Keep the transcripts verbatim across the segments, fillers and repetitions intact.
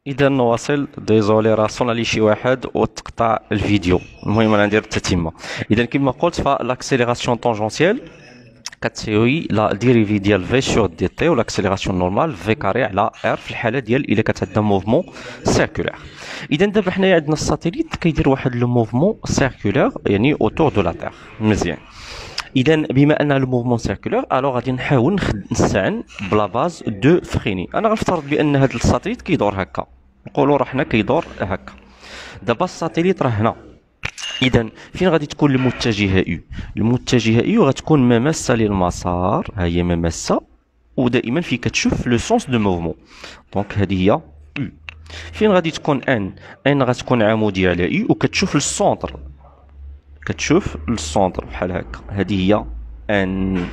اذا نواصل. ديزولي راه صونا لي شي واحد وتقطع الفيديو. المهم انا ندير التتمه. اذا كما قلت فالاكسيليراسيون طونجونسيال كتساوي لا ديريفي ديال في سور دي تي، والاكسيليراسيون نورمال في كاري على ار في الحاله ديال الا كانت عندنا موفمون سيركولير. اذا دابا حنايا عندنا الساتيليت كيدير واحد لو موفمون سيركولير يعني اوتور دو لا تير. مزيان. اذا بما ان لو موفمون سيركولير الو غادي نحاول نستعن بلا باز دو فريني. انا غنفترض بان هذا الساتيليت كيدور هكا، نقولوا راه حنا كيدور هكا. دابا الساتيليت راه هنا. اذا فين غادي تكون المتجهه يو؟ المتجهه يو غتكون مماسه للمسار، ها هي مماسه، ودائما في كتشوف لو سونس دو موفمون. دونك هذه هي يو. فين غادي تكون ان؟ ان غتكون عموديه على يو وكتشوف للسونتر، كتشوف للسونتر بحال هكا. هذه هي ان.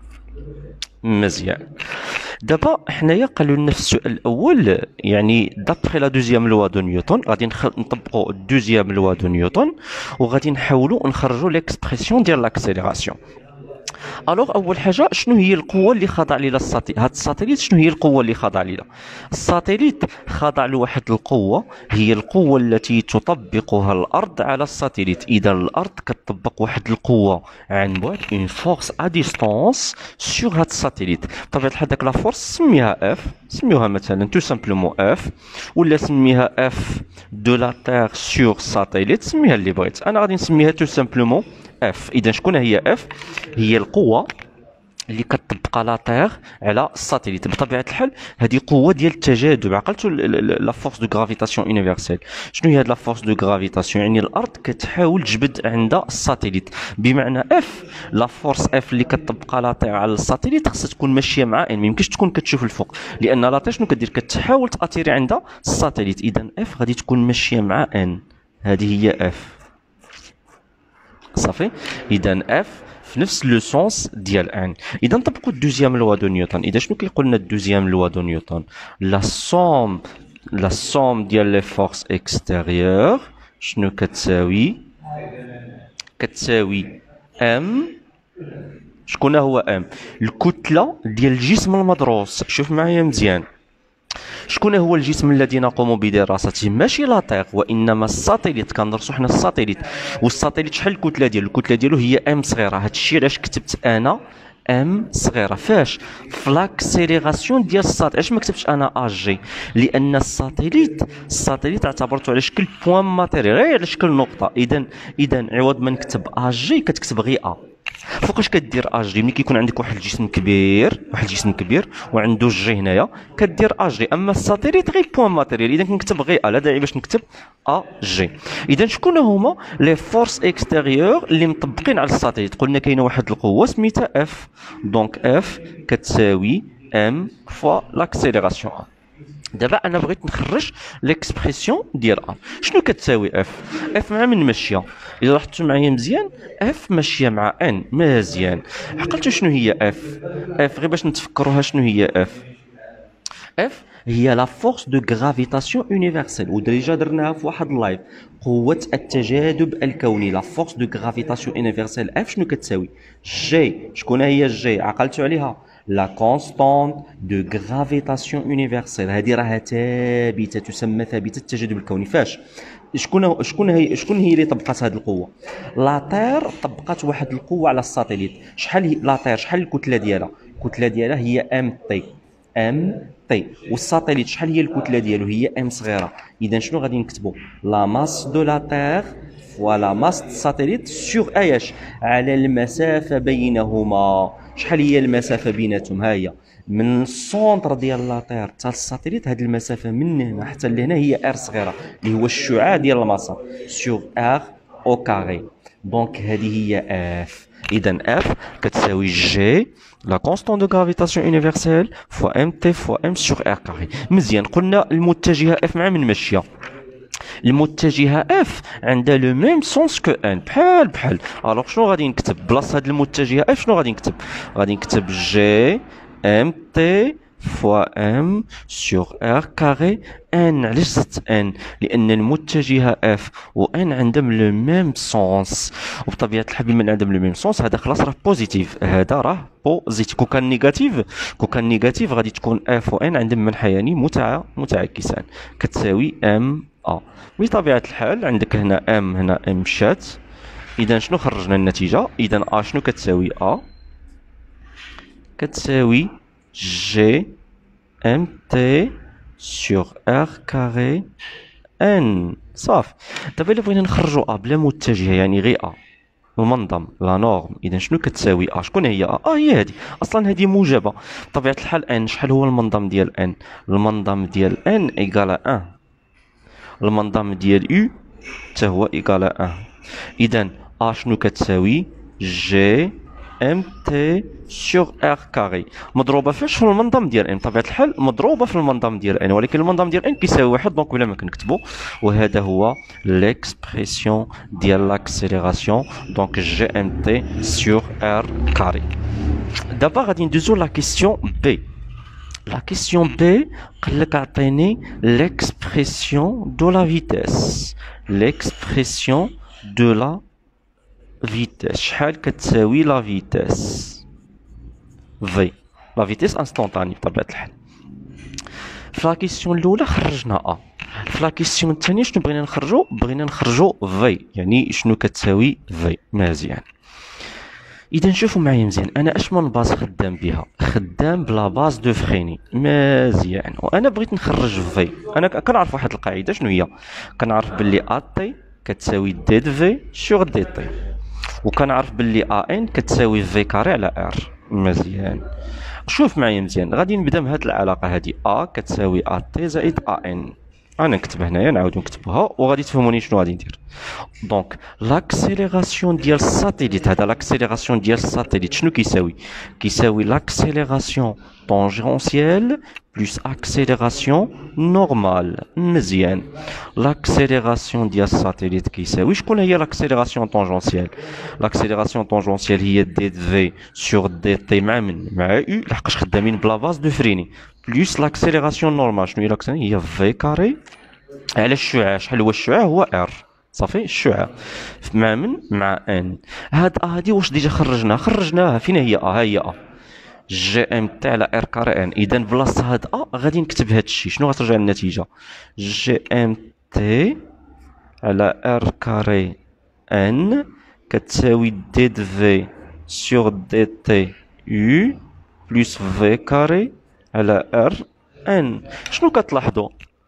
مزيان. دابا حنايا قالوا لنا في السؤال الاول يعني دابخي لا دوزيام لوا دو نيوتن غادي نطبقوا الدوزيام لوا دو نيوتن وغادي نحاولوا نخرجوا ليكسبرسيون ديال لاكسيليراسيون. الوغ اول حاجه شنو هي القوه اللي خاضع ليها الساتيليت؟ هاد الساتيليت شنو هي القوه اللي خاضع ليها؟ الساتيليت خاضع لواحد القوه هي القوه التي تطبقها الارض على الساتيليت. اذا الارض كتطبق واحد القوه عن بعد اون فورس ا ديستانس سور هاد الساتيليت. بطبيعه الحال داك لا فورس سميها اف، سميوها مثلا تو سامبلومون اف، ولا سميها اف دو لا تير سور ساتيليت، سميها اللي بغيت. انا غادي نسميها تو سامبلومون اف. اذا شكون هي اف؟ هي القوه اللي كتطبق لا تير على الساتيليت. بطبيعه الحال هذه قوه ديال التجاذب. عقلتوا لا فورس دو غرافيتاسيون يونيفرسيل؟ شنو هي هاد لا فورس دو غرافيتاسيون؟ يعني الارض كتحاول تجبد عند الساتيليت، بمعنى اف لا فورس اف اللي كتطبق لا تير على الساتيليت خصها تكون ماشيه مع ان، ما يمكنش تكون كتشوف الفوق، لان لا تير شنو كدير؟ كتحاول تاتيري عند الساتيليت. اذا اف غادي تكون ماشيه مع ان. هذه هي اف. صافي. اذا اف في نفس لو سونس ديال ان. اذا نطبقوا الدوزيام لوا دو نيوتن. اذا شنو كيقول لنا الدوزيام لوا دو نيوتن؟ لا سوم لا سوم ديال لي فورس اكستيريور شنو كتساوي؟ كتساوي ام. شكون هو ام؟ الكتله ديال الجسم المدروس. شوف معايا مزيان، شكون هو الجسم الذي نقوم بدراسته؟ ماشي لا تير وانما الساتيليت. كندرسوا حنا الساتيليت، والساتيليت شحال الكتله ديالو؟ الكتله ديالو هي ام صغيره. هادشي علاش كتبت انا ام صغيره. فاش؟ في لاكسيليراسيون ديال الساتيليت. علاش ما كتبتش انا ا جي؟ لان الساتيليت الساتيليت اعتبرته على شكل بوان ماتيريال، غير على شكل نقطه. اذا اذا عوض ما نكتب ا جي كتكتب غير ا. فوقاش كدير ا جي؟ ملي كيكون عندك واحد الجسم كبير، واحد الجسم كبير وعنده جي هنايا كدير ا جي. اما الساتيليت غير بوان ماتيريال، اذا كنكتب غير ا، لا داعي باش نكتب ا جي. اذا شكون هما لي فورس اكستيريور اللي مطبقين على الساتيليت؟ قلنا كاينه واحد القوه سميتها اف. دونك اف كتساوي ام فوا لاكسيليراسيون. دابا انا بغيت نخرج ليكسبرسيون ديال ا. شنو كتساوي اف؟ اف مع من ماشيه؟ اذا لاحظتوا معايا مزيان اف ماشيه مع ان. مزيان. عقلتوا شنو هي اف؟ اف غير باش نتفكروها شنو هي اف؟ اف هي لا فورس دو غرافيتاسيون يونيفرسيل، وديجا درناها في واحد اللايف. قوة التجاذب الكوني، لا فورس دو غرافيتاسيون يونيفرسيل اف شنو كتساوي؟ جي. شكون هي جي؟ عقلتوا عليها؟ لا كونستانت دو غرافيتاسيون يونيفرسيل. هذه راها ثابته، تسمى ثابته التجاذب الكوني. فاش؟ شكون شكون هي شكون هي اللي طبقات هذه القوه؟ لا تير طبقات واحد القوه على الساتيليت. شحال هي لا تير؟ شحال الكتله ديالها؟ الكتله ديالها هي ام تي. ام تي. والساتيليت شحال هي الكتله ديالو؟ هي ام صغيره. اذا شنو غادي نكتبوا؟ لا ماس دو لا تير فوالا ماس الساتيليت سور اياش؟ على المسافه بينهما. شحال هي المسافه بيناتهم؟ ها هي من السونتر ديال لا تير حتى الساتيليت. هذه المسافه من هنا حتى لهنا هي ار صغيره اللي هو الشعاع ديال المسار سور ار او كاري. دونك هذه هي اف. اذا اف كتساوي جي لا كونستون دو غرافيتاسيون يونيفرسيل فوا ام تي فوا ام سور ار كاري. مزيان. قلنا المتجهه اف مع من ماشيه؟ المتجهه اف عندها لو ميم سونس كو ان، بحال بحال. الوغ شنو غادي نكتب بلاصه هاد المتجهه اف؟ شنو غادي نكتب؟ غادي نكتب جي ام تي فوا ام سور ار كاري ان. علاش زدت ان؟ لان المتجهه اف و ان عندهم لو ميم سونس، وبطبيعه الحال بما عندهم لو ميم سونس هذا خلاص راه بوزيتيف، هذا راه بوزيتيف. كون كان نيجاتيف كون كان نيجاتيف غادي تكون اف و ان عندهم منحيان متع متعاكسان كتساوي ام ا. بطبيعه الحال عندك هنا ام هنا ام مشات، اذا شنو خرجنا النتيجه؟ اذا ا شنو كتساوي؟ ا كتساوي جي ام تي سور ار كاري ان. صافي. دابا الا بغينا نخرجو ا بلا متجهه يعني غير ا المنظم لا نورم، اذا شنو كتساوي ا؟ شكون هي ا؟ اه هي هذه اصلا، هذه موجبه بطبيعه الحال. ان شحال هو المنظم ديال ان؟ المنظم ديال ان ايكال واحد، المنظم ديال يو حتى هو ايكال واحد. اذا ا شنو كتساوي؟ جي ام تي سور ار كاري مضروبه فاش؟ في المنظم ديال ان. بطبيعه الحال مضروبه في المنظم ديال ان، ولكن المنظم ديال ان كيساوي واحد دونك بلا ما كنكتبو، وهذا هو ليكسبرسيون ديال لاكسيليراسيون دونك جي ام تي سور ار كاري. دابا غادي ندوزو لا كيسيون بي. لا كيسيون بي قالك عطيني ليكسبرسيون دو لا فيتيس، ليكسبرسيون دو لا فيتيس. شحال كتساوي لا فيتيس في؟ لا فيتيس انستونطاني بطبيعة الحال. في لا كيسيون الاولى خرجنا ا، في لا كيسيون الثانيه شنو بغينا نخرجو؟ بغينا نخرجو في، يعني شنو كتساوي في. مزيان. اذا شوفوا معايا مزيان، انا اش من باز خدام بها؟ خدام بلا باز دو فريني. مزيان. وانا بغيت نخرج في، انا كنعرف واحد القاعده شنو هي؟ كنعرف باللي ا تي كتساوي دي د في سور دي تي، وكنعرف باللي ا ان كتساوي في كاري على ار. مزيان. شوف معايا مزيان، غادي نبدا بهاد العلاقه هادي، ا كتساوي ا تي زائد ا ان. انا نكتب هنايا نعاود نكتبها وغادي تفهموني شنو غادي ندير. دونك لاكسيليراسيون ديال الساتيليت، هذا لاكسيليراسيون ديال الساتيليت شنو كيساوي؟ كيساوي لاكسيليراسيون طونجونسيال بلس اكسيليراسيون نورمال. مزيان. لاكسيليراسيون ديال الساتيليت كيساوي شكون هي لاكسيليراسيون طونجونسيال؟ لاكسيليراسيون طونجونسيال هي دي في سور دي تي مع من؟ مع يو، لحقاش خدامين بلا باز دو فريني، بلس لاكسيليراسيون نورمال شنو هي لاكسيليراسيون؟ هي في كاري على الشعاع. شحال هو الشعاع؟ هو ار. صافي. الشعاع مع من؟ مع ان. هاد ا هادي واش ديجا خرجناها؟ خرجناها. فين هي ا؟ ها هي ا جي ام تي على ار كاري ان. اذا بلاصه هاد ا غادي نكتب هاد الشيء. شنو غترجع النتيجه؟ جي ام تي على ار كاري ان كتساوي دي د في سور دي تي يو بلس في كاري على ار ان. شنو كتلاحظوا؟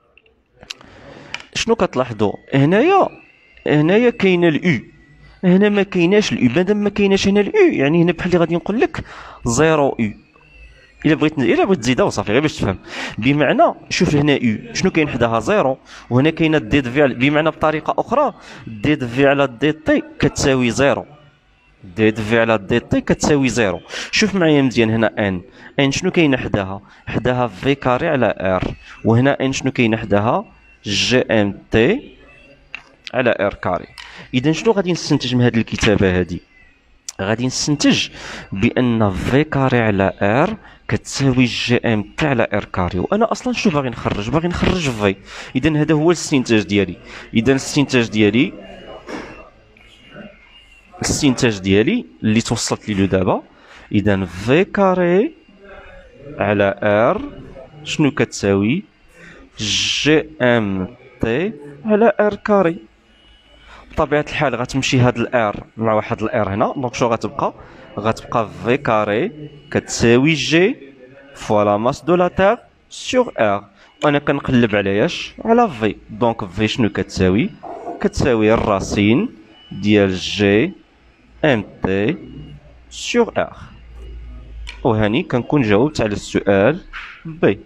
شنو كتلاحظوا هنايا؟ هنايا كاينه الاو، هنا ما كايناش الاو. مادام ما كايناش هنا الاو يعني هنا بحال اللي غادي نقول لك زيرو او. الا بغيت الا بغيت تزيدها وصافي غير باش تفهم. بمعنى شوف هنا او شنو كاين حداها؟ زيرو. وهنا كاينه دي د في، بمعنى بطريقه اخرى دي د في على دي تي كتساوي زيرو. دي د في على دي تي كتساوي زيرو. شوف معايا مزيان، هنا ان ان شنو كاينه حداها؟ حداها في كاري على ار. وهنا ان شنو كاينه حداها؟ جي ام تي على ار كاري. اذا شنو غادي نستنتج من هذه الكتابه هذه؟ غادي نستنتج بان في كاري على ار كتساوي جي ام تي على ار كاري. وانا اصلا شنو باغي نخرج؟ باغي نخرج في. اذا هذا هو الاستنتاج ديالي. اذا الاستنتاج ديالي الاستنتاج ديالي اللي توصلت ليه دابا، اذا في كاري على ار شنو كتساوي؟ جي ام تي على ار كاري. بطبيعة الحال غتمشي هاد الار مع واحد الار هنا، دونك شنو غتبقى؟ غتبقى في كاري كتساوي جي فوا لا ماس دو لا تير سور ار. وانا كنقلب على اش؟ على في. دونك في شنو كتساوي؟ كتساوي الراسين ديال جي ام تي سور ار. وهاني كنكون جاوبت على السؤال بي.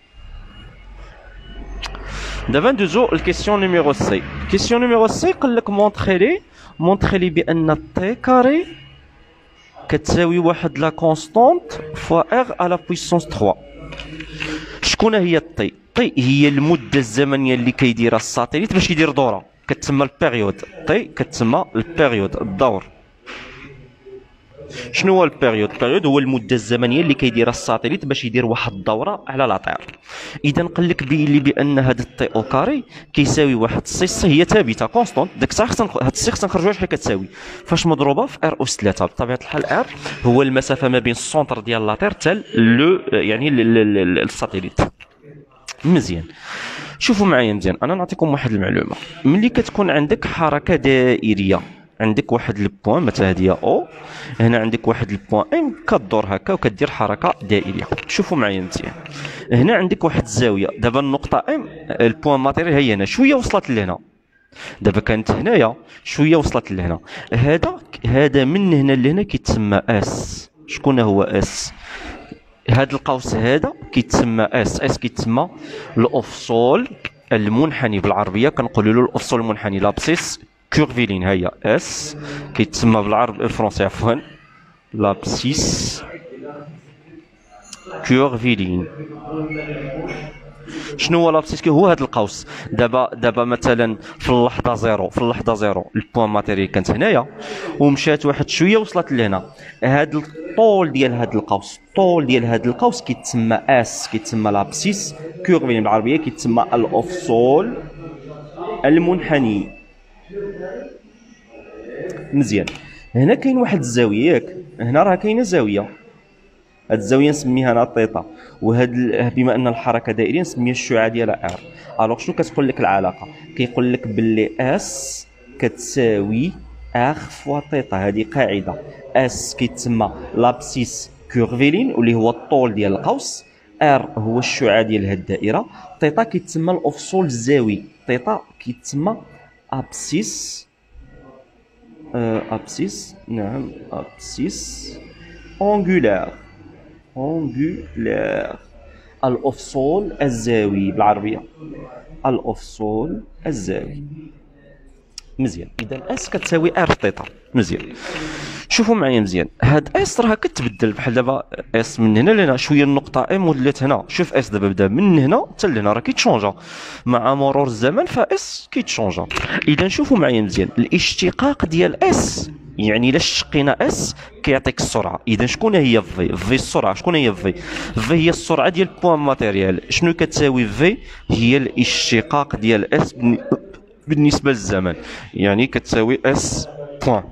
دابا ندوزو الكيسيون نيميرو سي. كيسيون نيميرو سي قالك مونطخي لي مونطخي لي بان تي كاري كتساوي واحد لا كونستونت فوا ار على بويسونس ثلاثة. شكون هي الطي؟ طي هي المده الزمنيه اللي كيديرها الساتيليت باش يدير دوره، كتسمى البيريود. طي كتسمى البيريود، الدور. شنو هو البيريود؟ البيريود هو المده الزمنيه اللي كيديرها الساتيليت باش يدير واحد الدوره على لا طير. اذا قال لك بيلي بان هذا التي او كاري كيساوي واحد سي سي هي ثابته كونستونت، داك الساعه خصنا هاد السي خصنا نخرجوها شحال كتساوي فاش مضروبه في ار اس ثلاثة. بطبيعه الحال ار هو المسافه ما بين السونتر ديال لا طير حتى لو يعني الساتيليت. مزيان شوفوا معايا مزيان، انا نعطيكم واحد المعلومه. ملي كتكون عندك حركه دائريه، عندك واحد البوان مثلا هذه او، هنا عندك واحد البوان ام كدور هكا وكدير حركه دائريه. شوفوا معايا مزيان، هنا عندك واحد الزاويه، دابا النقطه ام البوان ماتيريال هي هنا شويه وصلت لهنا، دابا كانت هنايا شويه وصلت لهنا، هذا هذا من هنا لهنا كيتسمى اس. شكون هو اس؟ هذا القوس هذا كيتسمى اس. اس كيتسمى الافصول المنحني، بالعربيه كنقولوا له الافصول المنحني لابسيس كورفيلين. هيا اس كيتسمى بالعربي الفرنسي عفوا لابسيس كورفيلين. شنو هو لابسيس؟ هو هذا القوس. دابا دابا مثلا في اللحظه زيرو، في اللحظه زيرو البوان ماتيريال كانت هنايا ومشات واحد شويه وصلت لهنا، هذا الطول ديال هذا القوس، الطول ديال هذا القوس كيتسمى اس، كيتسمى لابسيس كورفيلين، بالعربيه كيتسمى الافصول المنحني. مزيان، هنا كاين واحد الزاويه ياك، هنا راه كاينه زاويه، هاد الزاويه نسميها انا طيطا، وهاد بما ان الحركه دائريه نسميها الشعاع ديالها ار. الوغ شنو كتقول لك العلاقه؟ كيقول لك باللي اس كتساوي ار فوا طيطا. هذه قاعده، اس كيتسمى لابسيس كورفيلين واللي هو الطول ديال القوس، ار هو الشعاع ديال هاد الدائره، طيطا كيتسمى الافصول الزاوي، طيطا كيتسمى ابسيس أه ابسيس نعم ابسيس اونغولار، اونغولار الافصول الزاوي بالعربيه، الافصول الزاوي. مزيان، اذا اس كتساوي ار طيطا. مزيان، شوفوا معايا مزيان، هاد اس راه كتبدل، بحال دابا اس من هنا لهنا شويه النقطه ام ولات هنا، شوف اس دابا بدا من هنا حتى لهنا راه كيتشونجا مع مرور الزمن، فاس كيتشونجا. اذا شوفوا معايا مزيان، الاشتقاق ديال اس يعني الا شقينا اس كيعطيك السرعه. اذا شكون هي في؟ في السرعه. شكون هي في؟ في هي السرعه ديال بوان ماتيريال. شنو كتساوي في؟ هي الاشتقاق ديال اس بالنسبه للزمن، يعني كتساوي اس بوان.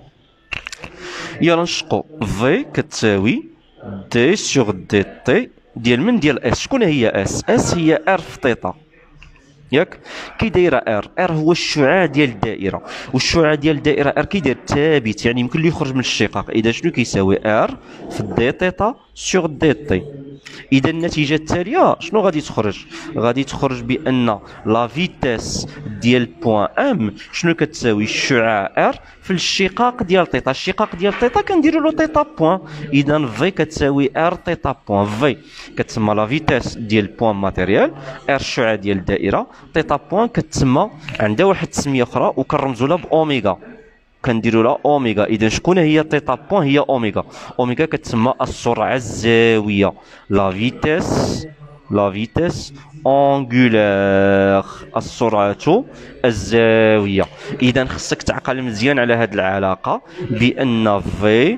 يلا نشقو، في كتساوي دي سور دي تي ديال من ديال اس. شكون هي اس؟ اس هي ار في طيطا ياك، كي دايره ار. ار هو الشعاع ديال الدائره، والشعاع ديال الدائره ار كي داير ثابت، يعني يمكن له يخرج من الشقاق. اذا شنو كيساوي ار في دي تيتا سور دي تي. اذا النتيجه التاليه شنو غادي تخرج؟ غادي تخرج بان لا فيتاس ديال بوان ام شنو كتساوي؟ الشعاع ار في الشقاق ديال تيتا. الشقاق ديال تيتا كنديروا له تيتا بوان. اذا في كتساوي ار تيتا بوان. في كتسمى لا فيتاس ديال بوان ماتيريال، ار الشعاع ديال الدائره، تيتا بوان كتسمى عندها واحد التسميه اخرى وكنرمزوا لها باوميغا، كنديروا لها اوميغا. اذا شكون هي تيتا بوان؟ هي اوميغا. اوميغا كتسمى السرعه الزاويه، لا فيتاس لا فيتاس اونغولار، السرعه الزاويه. اذا خصك تعقل مزيان على هذه العلاقه بان في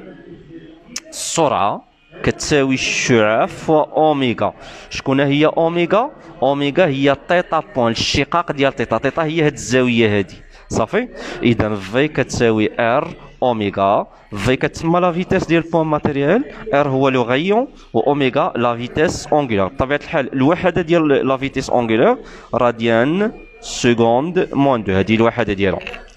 السرعه كتساوي الشعاع فوا اوميغا. شكون هي اوميغا؟ اوميغا هي تيتا بوان، الشقاق ديال تيتا. تيتا هي هاد الزاويه هادي صافي. اذا في كتساوي ار اوميغا. في كتسمى لا فيتاس ديال بوان ماتيريال، ار هو لو غايون، و اوميغا لا فيتاس اونغولار. بطبيعه الحال الوحده ديال لا فيتاس اونغولار راديان سكوند موان دو، هذه الوحده ديالها.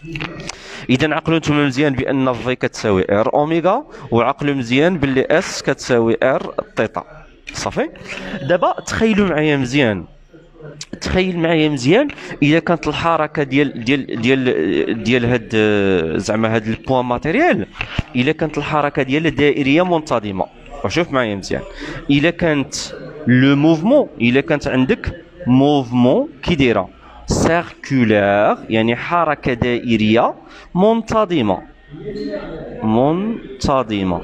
اذا عقلوا نتوما مزيان بان في كتساوي ار اوميغا، وعقلوا مزيان باللي اس كتساوي ار تيتا صافي. دابا تخيلوا معايا مزيان، تخيل معايا مزيان اذا كانت الحركه ديال ديال ديال ديال هاد زعما هاد البوان ماتيريال، اذا كانت الحركه ديالها دائريه منتظمه. وشوف معايا مزيان، اذا كانت لو موفمون، اذا كانت عندك موفمون كي دايره سيركولار يعني حركه دائريه منتظمه منتظمة.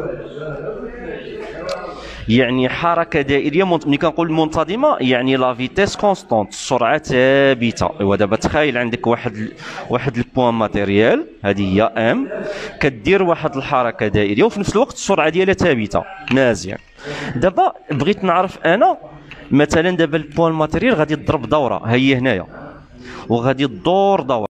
يعني حركة دائرية. ملي كنقول منتظمة يعني لا فيتيس كونستونت، السرعة ثابتة. ايوا دابا تخيل عندك واحد واحد البوان ماتيريال، هذه هي ام، كدير واحد الحركة دائرية وفي نفس الوقت السرعة ديالها ثابتة. مزيان. دابا بغيت نعرف انا مثلا دابا البوان ماتيريال غادي تضرب دورة، هي هنايا، وغادي تدور دورة.